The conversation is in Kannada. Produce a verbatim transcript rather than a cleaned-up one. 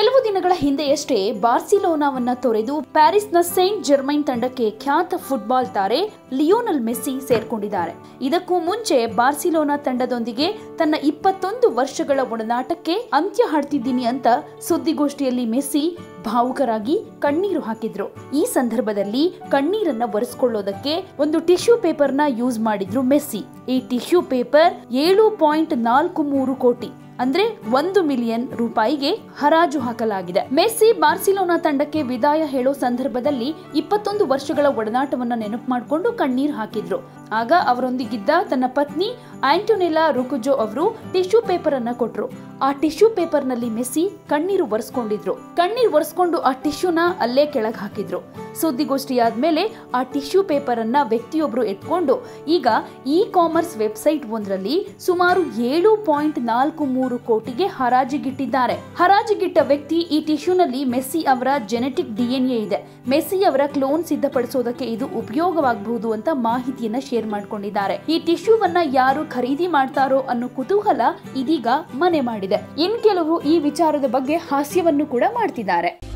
ಕೆಲವು ದಿನಗಳ ಹಿಂದೆಯಷ್ಟೇ ಬಾರ್ಸಿಲೋನಾವನ್ನ ತೊರೆದು ಪ್ಯಾರಿಸ್ನ ಸೇಂಟ್ ಜರ್ಮೈನ್ ತಂಡಕ್ಕೆ ಖ್ಯಾತ ಫುಟ್ಬಾಲ್ ತಾರೆ ಲಿಯೋನೆಲ್ ಮೆಸ್ಸಿ ಸೇರ್ಕೊಂಡಿದ್ದಾರೆ. ಇದಕ್ಕೂ ಮುಂಚೆ ಬಾರ್ಸಿಲೋನಾ ತಂಡದೊಂದಿಗೆ ತನ್ನ ಇಪ್ಪತ್ತೊಂದು ವರ್ಷಗಳ ಒಡನಾಟಕ್ಕೆ ಅಂತ್ಯ ಹಾಡ್ತಿದ್ದೀನಿ ಅಂತ ಸುದ್ದಿಗೋಷ್ಠಿಯಲ್ಲಿ ಮೆಸ್ಸಿ ಭಾವುಕರಾಗಿ ಕಣ್ಣೀರು ಹಾಕಿದ್ರು. ಈ ಸಂದರ್ಭದಲ್ಲಿ ಕಣ್ಣೀರನ್ನ ಒರೆಸ್ಕೊಳ್ಳೋದಕ್ಕೆ ಒಂದು ಟಿಶ್ಯೂ ಪೇಪರ್ ನ ಯೂಸ್ ಮಾಡಿದ್ರು ಮೆಸ್ಸಿ. ಈ ಟಿಶ್ಯೂ ಪೇಪರ್ ಏಳು ಪಾಯಿಂಟ್ ನಾಲ್ಕು ಮೂರು ಕೋಟಿ ಅಂದ್ರೆ ಒಂದು ಮಿಲಿಯನ್ ರೂಪಾಯಿಗೆ ಹರಾಜು ಹಾಕಲಾಗಿದೆ. ಮೆಸ್ಸಿ ಬಾರ್ಸಿಲೋನಾ ತಂಡಕ್ಕೆ ವಿದಾಯ ಹೇಳೋ ಸಂದರ್ಭದಲ್ಲಿ ಇಪ್ಪತ್ತೊಂದು ವರ್ಷಗಳ ಒಡನಾಟವನ್ನ ನೆನಪು ಮಾಡಿಕೊಂಡು ಕಣ್ಣೀರು ಹಾಕಿದ್ರು. ಆಗ ಅವರೊಂದಿಗಿದ್ದ ತನ್ನ ಪತ್ನಿ ಆಂಟೋನೆಲ್ಲಾ ರುಕುಜೋ ಅವರು ಟಿಶ್ಯೂ ಪೇಪರ್ ಅನ್ನ ಕೊಟ್ರು. ಆ ಟಿಶ್ಯೂ ಪೇಪರ್ ನಲ್ಲಿ ಮೆಸ್ಸಿ ಕಣ್ಣೀರು ಒರೆಸ್ಕೊಂಡಿದ್ರು. ಕಣ್ಣೀರು ಒರೆಸ್ಕೊಂಡು ಆ ಟಿಶ್ಯೂನ ಅಲ್ಲೇ ಕೆಳಗೆ ಹಾಕಿದ್ರು. ಸುದ್ದಿಗೋಷ್ಠಿ ಆದ್ಮೇಲೆ ಆ ಟಿಶ್ಯೂ ಪೇಪರ್ ಅನ್ನ ವ್ಯಕ್ತಿಯೊಬ್ರು ಎತ್ಕೊಂಡು ಈಗ ಇ ಕಾಮರ್ಸ್ ವೆಬ್ಸೈಟ್ ಒಂದರಲ್ಲಿ ಸುಮಾರು ಏಳು ಪಾಯಿಂಟ್ ನಾಲ್ಕು ಮೂರು ಕೋಟಿಗೆ ಹರಾಜಿಗಿಟ್ಟಿದ್ದಾರೆ. ಹರಾಜಿಗಿಟ್ಟ ವ್ಯಕ್ತಿ ಈ ಟಿಶ್ಯೂನಲ್ಲಿ ಮೆಸ್ಸಿ ಅವರ ಜೆನೆಟಿಕ್ ಡಿಎನ್ಎ ಇದೆ, ಮೆಸ್ಸಿ ಅವರ ಕ್ಲೋನ್ ಸಿದ್ಧಪಡಿಸೋದಕ್ಕೆ ಇದು ಉಪಯೋಗವಾಗಬಹುದು ಅಂತ ಮಾಹಿತಿಯನ್ನ ಶೇರ್ ಮಾಡ್ಕೊಂಡಿದ್ದಾರೆ. ಈ ಟಿಶ್ಯೂವನ್ನ ಯಾರು ಖರೀದಿ ಮಾಡ್ತಾರೋ ಅನ್ನೋ ಕುತೂಹಲ ಇದೀಗ ಮನೆ ಮಾಡಿದೆ. ಇನ್ ಕೆಲವರು ಈ ವಿಚಾರದ ಬಗ್ಗೆ ಹಾಸ್ಯವನ್ನು ಕೂಡ ಮಾಡ್ತಿದ್ದಾರೆ.